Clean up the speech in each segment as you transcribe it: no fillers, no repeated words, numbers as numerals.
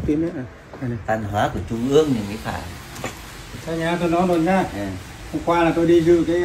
Tiến đấy này. Văn hóa của trung ương thì mới phải. Đây nha, tôi nói luôn nha. Hôm qua là tôi đi dự cái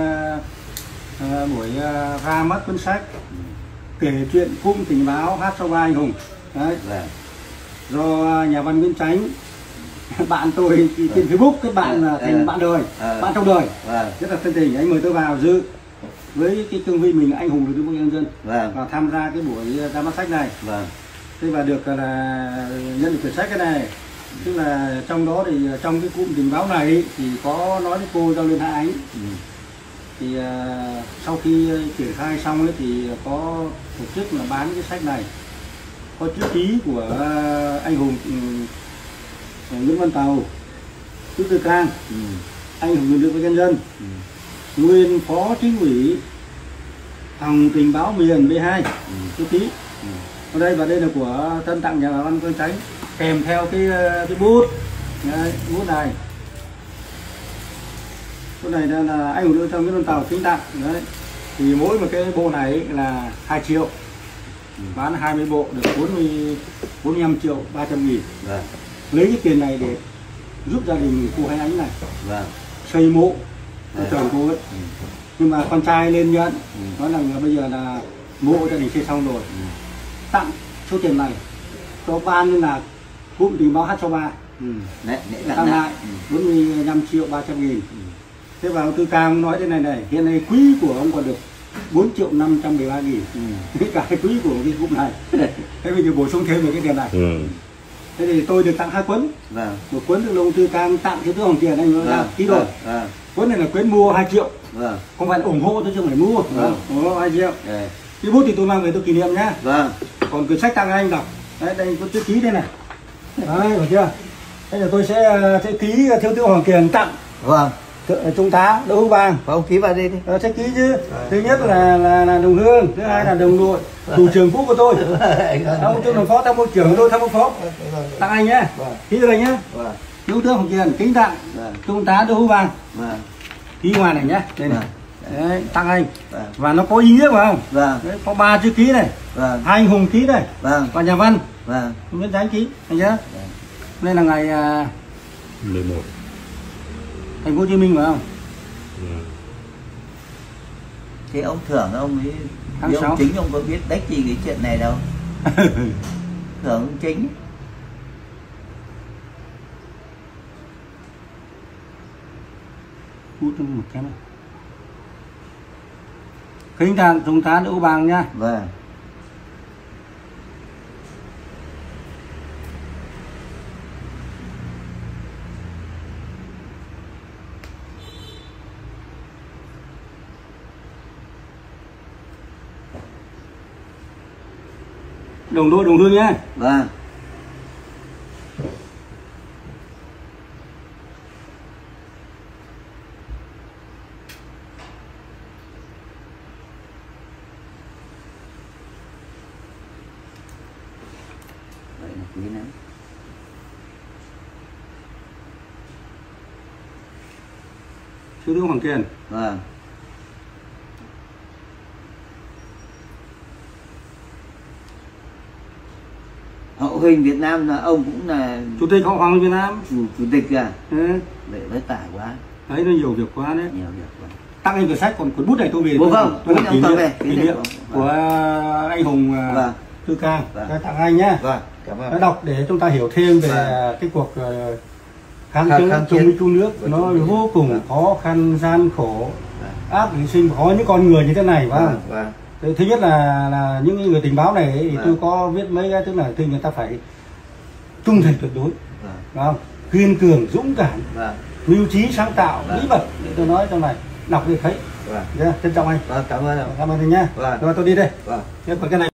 buổi ra mắt cuốn sách kể chuyện cung tình báo hát cho ba anh hùng đấy. Do nhà văn Nguyễn Chánh, bạn tôi trên Facebook, cái bạn là thành bạn đời, bạn trong đời, rất là thân tình. Anh mời tôi vào dự với cái cương vị mình là anh hùng lực lượng vũ trang nhân dân và tham gia cái buổi ra mắt sách này. Thế và được là nhận được quyển sách cái này, tức là trong đó thì trong cái cụm tình báo này thì có nói với cô Giao Liên Hạ Ánh. Thì sau khi triển khai xong ấy, thì có tổ chức là bán cái sách này, có chữ ký của anh hùng Nguyễn Văn Tàu, Chú Tư Cang, anh hùng lực lượng vũ trang nhân dân, nguyên phó chính ủy phòng tình báo miền B2, chữ ký. Ở đây và đây là của thân tặng nhà văn Nguyễn Chánh, kèm theo cái bút. Đấy, bút này. Bút này là anh hùng lực lượng Nguyễn Văn Tàu kính tặng. Đấy. Thì mỗi một cái bộ này là 2 triệu. Bán 20 bộ được 45 triệu 300 nghìn. Lấy cái tiền này để giúp gia đình cô Hai Ánh này xây mộ cho chồng cô ấy. Nhưng mà con trai lên nhận, nói rằng là bây giờ là mộ gia đình xây xong rồi, tặng số tiền này cho ban là cụm tình báo H63 tặng lại 45 triệu 300 nghìn. Thế và ông Tư Cang nói thế này, hiện nay quý của ông còn được 4 triệu 513 nghìn. Cả cái quý của cái cụm này. Thế bây giờ bổ sung thêm được cái tiền này. Thế thì tôi được tặng 2 cuốn. Một cuốn được ông Tư Cang tặng cho tôi Hồng Tiền, anh đã ký rồi. Cuốn này là cuốn mua 2 triệu. Không phải là ủng hộ tôi chứ không phải mua. Ủng hộ 2 triệu. Cái bút thì tôi mang về tôi kỷ niệm nhá. Còn quyển sách tặng anh đọc. Đấy, đây có chữ ký đây này. Đấy, hiểu chưa? Đây là tôi sẽ ký thiếu tướng Hoàng Kiền tặng. Trung tá Đỗ Hữu Bang. Ông ký vào đây đi. Sẽ ký chứ. Thứ nhất là đồng hương, thứ hai là đồng đội, thủ trưởng cũ của tôi. Ông Trung đồng phó tham mưu trưởng của tôi, tham mưu phó. Tặng anh nhé. Ký vào đây nhé. Thiếu tướng Hoàng Kiền kính tặng Trung tá Đỗ Hữu Bang. Ký ngoài này nhé. Đây này. Đấy, tặng anh. Và nó có ý nghĩa phải không? Đấy, có 3 chữ ký này. 2 anh hùng ký này. Và nhà văn Nguyễn Chánh ký, anh nhớ. Đây là ngày 11 Thành phố Hồ Chí Minh phải không? Thế ông thưởng ông ấy, tháng 6. Ông Chính ông có biết đếch gì cái chuyện này đâu. Thưởng ông Chính. Hút một cái này. Kính tặng Trung tá Đỗ Bang nha. Đồng đội đồng hương nhé. Vậy là quý lắm. Thiếu tướng Hoàng Kiền. Hậu huynh Việt Nam là ông cũng là Chủ tịch Họ Hoàng Việt Nam. Chủ tịch à? Vậy với tải quá. Đấy, nó nhiều việc quá đấy. Nhiều việc quá. Tặng anh quyển sách, còn cuốn bút này tôi về. Tôi làm kỷ niệm của anh hùng Tư Cang. Tặng anh nhé. Cảm ơn. Nó đọc để chúng ta hiểu thêm về cái cuộc kháng chiến Mỹ cứu nước. Nó vô cùng khó khăn, gian khổ, áp hy sinh có những con người như thế này. Thứ nhất là những người tình báo này thì tôi có viết mấy cái, tức là thì người ta phải trung thành tuyệt đối, đúng không? Kiên cường, dũng cảm, mưu trí, sáng tạo, bí mật, để tôi nói trong này đọc thì thấy. Trân trọng anh. Cảm ơn anh nhá. Rồi tôi đi đây. Còn cái này